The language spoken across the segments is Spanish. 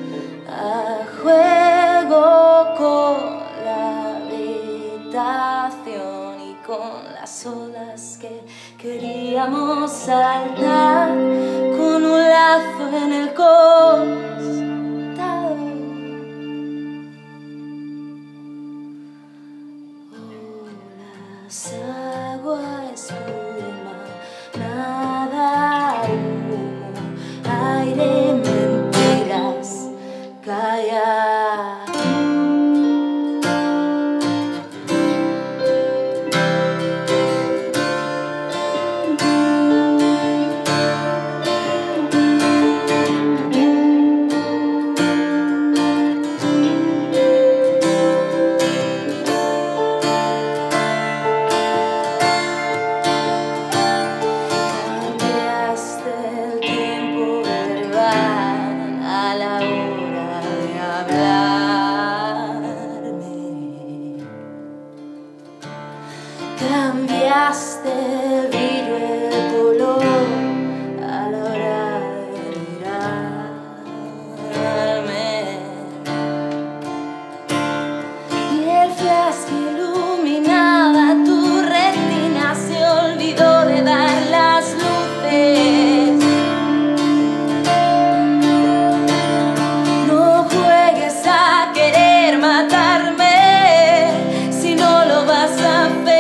a juego con la habitación y con las olas que queríamos saltar con un lazo en el costado. Olas, agua, espuma, nada, humo, aire, mentiras, callar. Cambiaste el brillo, el color a la hora de mirarme, y el flash que iluminaba tu retina se olvidó de dar las luces. No juegues a querer matarme si no lo vas a hacer.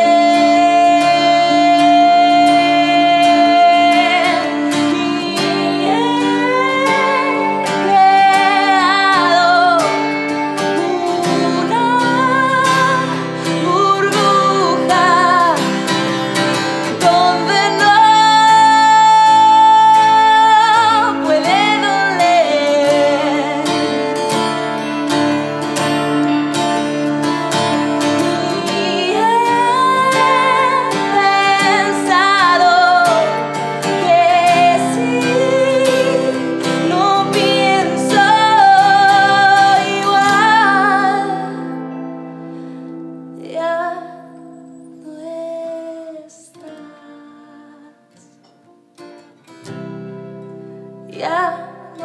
Ya no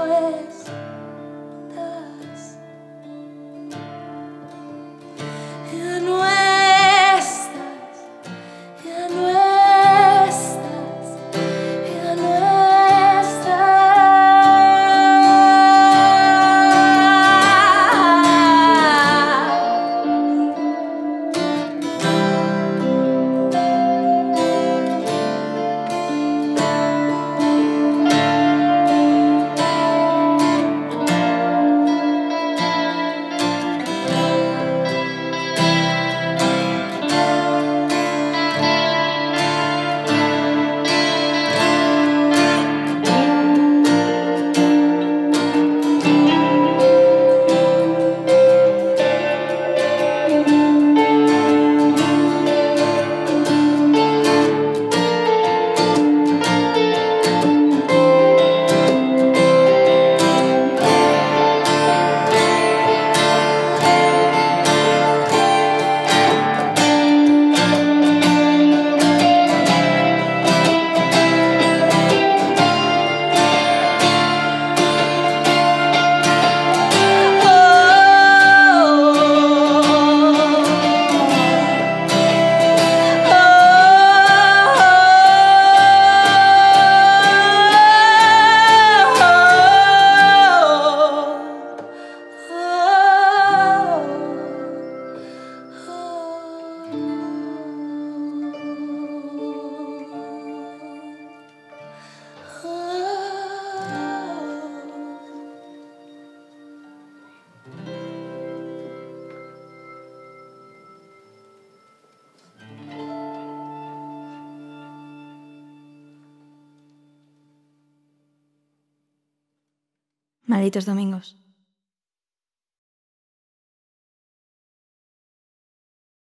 estás, ya no estás, ya no estás, ya no Malditos domingos.